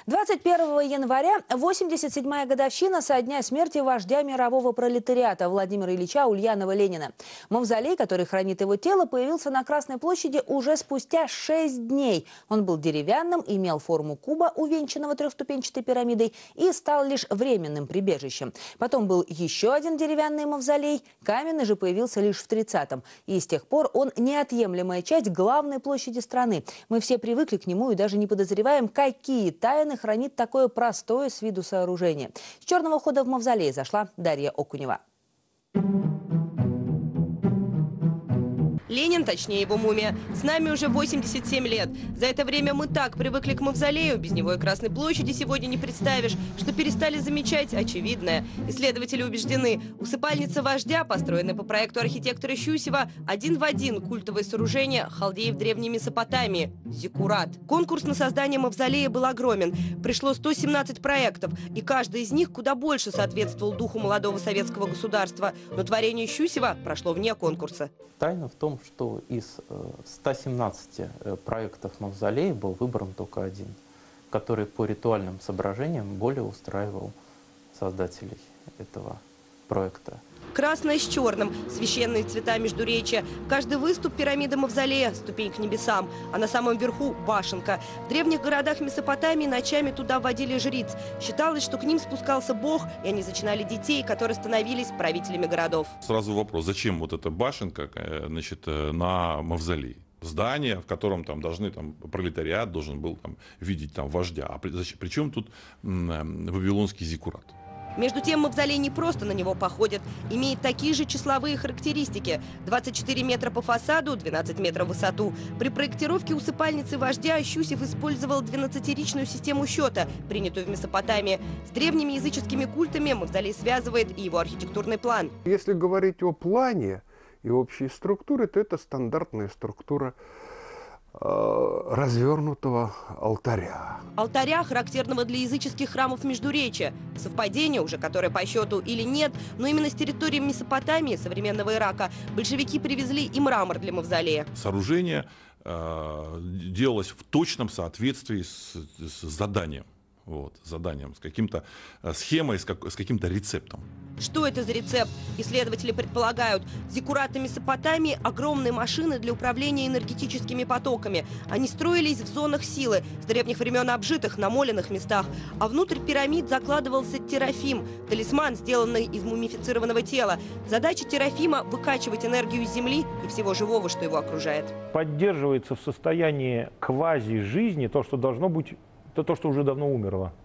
21 января 87-я годовщина со дня смерти вождя мирового пролетариата Владимира Ильича Ульянова-Ленина. Мавзолей, который хранит его тело, появился на Красной площади уже спустя 6 дней. Он был деревянным, имел форму куба, увенчанного трехступенчатой пирамидой, и стал лишь временным прибежищем. Потом был еще один деревянный мавзолей, каменный же появился лишь в 30-м. И с тех пор он неотъемлемая часть главной площади страны. Мы все привыкли к нему и даже не подозреваем, какие тайны хранит такое простое с виду сооружение. С черного хода в мавзолей зашла Дарья Окунева. Ленин, точнее его мумия, с нами уже 87 лет. За это время мы так привыкли к мавзолею, без него и Красной площади сегодня не представишь, что перестали замечать очевидное. Исследователи убеждены, усыпальница вождя, построенная по проекту архитектора Щусева, один в один культовое сооружение халдеев древней Месопотамии – зиккурат. Конкурс на создание мавзолея был огромен. Пришло 117 проектов, и каждый из них куда больше соответствовал духу молодого советского государства. Но творение Щусева прошло вне конкурса. Тайна в том, что из 117 проектов мавзолея был выбран только один, который по ритуальным соображениям более устраивал создателей этого проекта. Красное с черным, священные цвета междуречия. Каждый выступ пирамиды мавзолея – ступень к небесам, а на самом верху – башенка. В древних городах Месопотамии ночами туда водили жриц. Считалось, что к ним спускался Бог, и они зачинали детей, которые становились правителями городов. Сразу вопрос, зачем вот эта башенка, значит, на мавзолее? Здание, в котором там должны, пролетариат должен был видеть вождя. А при чем тут вавилонский зиккурат? Между тем, мавзолей не просто на него походит. Имеет такие же числовые характеристики. 24 метра по фасаду, 12 метров в высоту. При проектировке усыпальницы вождя Щусев использовал 12-ричную систему счета, принятую в Месопотамии. С древними языческими культами мавзолей связывает и его архитектурный план. Если говорить о плане и общей структуре, то это стандартная структура развернутого алтаря. Алтаря, характерного для языческих храмов Междуречия. Совпадение уже, которое по счету или нет, но именно с территории Месопотамии, современного Ирака, большевики привезли и мрамор для мавзолея. Сооружение делалось в точном соответствии с заданием. С каким-то схемой, с каким-то рецептом. Что это за рецепт? Исследователи предполагают, зиккураты Месопотамии – огромные машины для управления энергетическими потоками. Они строились в зонах силы, с древних времен обжитых, намоленных местах. А внутрь пирамид закладывался терафим – талисман, сделанный из мумифицированного тела. Задача терафима – выкачивать энергию из земли и всего живого, что его окружает. Поддерживается в состоянии квази-жизни то, что должно быть, то, что уже давно умерло.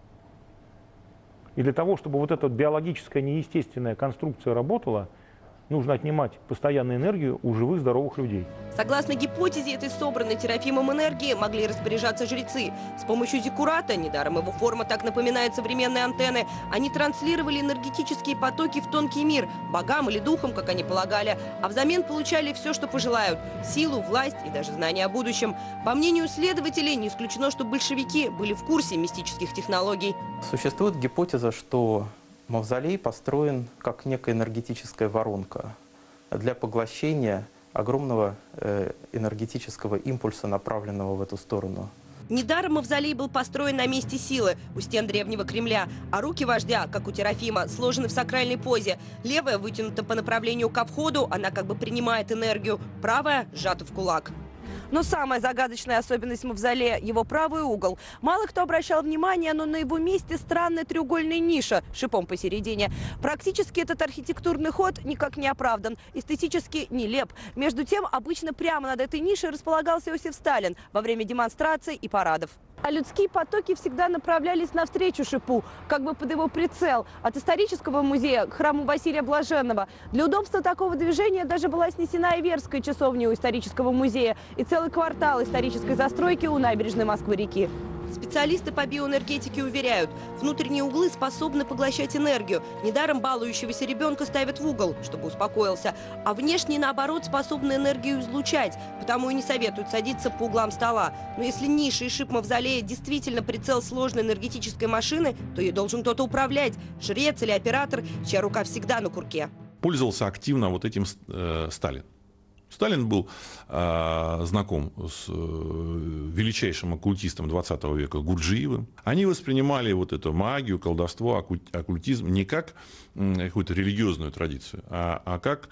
И для того, чтобы вот эта биологическая неестественная конструкция работала, нужно отнимать постоянную энергию у живых, здоровых людей. Согласно гипотезе, этой собранной терафимом энергии могли распоряжаться жрецы. С помощью зиккурата, недаром его форма так напоминает современные антенны, они транслировали энергетические потоки в тонкий мир, богам или духам, как они полагали, а взамен получали все, что пожелают – силу, власть и даже знания о будущем. По мнению исследователей, не исключено, что большевики были в курсе мистических технологий. Существует гипотеза, что мавзолей построен как некая энергетическая воронка для поглощения огромного энергетического импульса, направленного в эту сторону. Недаром мавзолей был построен на месте силы, у стен древнего Кремля, а руки вождя, как у терафима, сложены в сакральной позе. Левая вытянута по направлению ко входу, она как бы принимает энергию, правая сжата в кулак. Но самая загадочная особенность мавзолея – его правый угол. Мало кто обращал внимание, но на его месте странная треугольная ниша с шипом посередине. Практически этот архитектурный ход никак не оправдан, эстетически нелеп. Между тем, обычно прямо над этой нишей располагался Иосиф Сталин во время демонстраций и парадов. А людские потоки всегда направлялись навстречу шипу, как бы под его прицел. От исторического музея к храму Василия Блаженного. Для удобства такого движения даже была снесена Иверская часовня у исторического музея и целый квартал исторической застройки у набережной Москвы-реки. Специалисты по биоэнергетике уверяют, внутренние углы способны поглощать энергию. Недаром балующегося ребенка ставят в угол, чтобы успокоился. А внешние, наоборот, способны энергию излучать, потому и не советуют садиться по углам стола. Но если ниша и шип мавзолея действительно прицел сложной энергетической машины, то ей должен кто-то управлять – жрец или оператор, чья рука всегда на курке. Пользовался активно вот этим Сталин. Сталин был знаком с величайшим оккультистом 20 века Гурджиевым. Они воспринимали вот эту магию, колдовство, оккультизм не как какую-то религиозную традицию, а как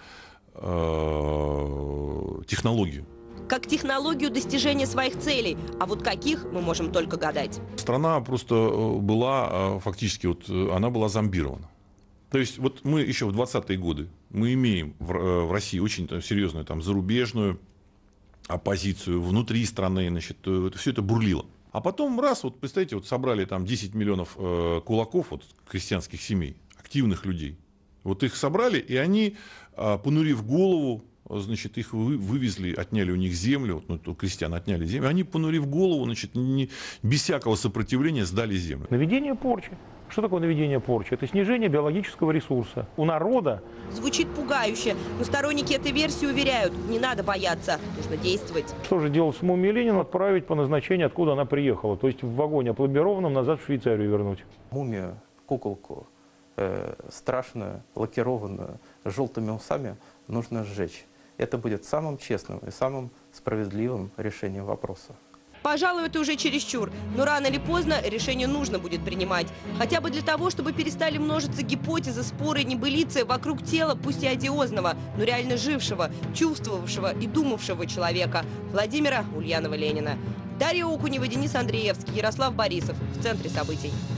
технологию. Как технологию достижения своих целей. А вот каких, мы можем только гадать. Страна просто была фактически, вот, она была зомбирована. То есть вот мы еще в 20-е годы, мы имеем в России очень серьезную там, зарубежную оппозицию, внутри страны, значит, все это бурлило. А потом раз, вот представьте, вот собрали там 10 миллионов кулаков вот, крестьянских семей, активных людей. Вот их собрали, и они, понурив голову, значит, их вывезли, отняли у них землю, вот, ну, у крестьян отняли землю, они, понурив голову, значит, без всякого сопротивления сдали землю. Наведение порчи. Что такое наведение порчи? Это снижение биологического ресурса. У народа... Звучит пугающе, но сторонники этой версии уверяют, не надо бояться, нужно действовать. Что же делать с мумией Ленина? Отправить по назначению, откуда она приехала. То есть в вагоне опломбированном назад в Швейцарию вернуть. Мумию, куколку, страшную, лакированную, с желтыми усами нужно сжечь. Это будет самым честным и самым справедливым решением вопроса. Пожалуй, это уже чересчур, но рано или поздно решение нужно будет принимать. Хотя бы для того, чтобы перестали множиться гипотезы, споры, небылицы вокруг тела, пусть и одиозного, но реально жившего, чувствовавшего и думавшего человека Владимира Ульянова-Ленина. Дарья Окунева, Денис Андреевский, Ярослав Борисов. В центре событий.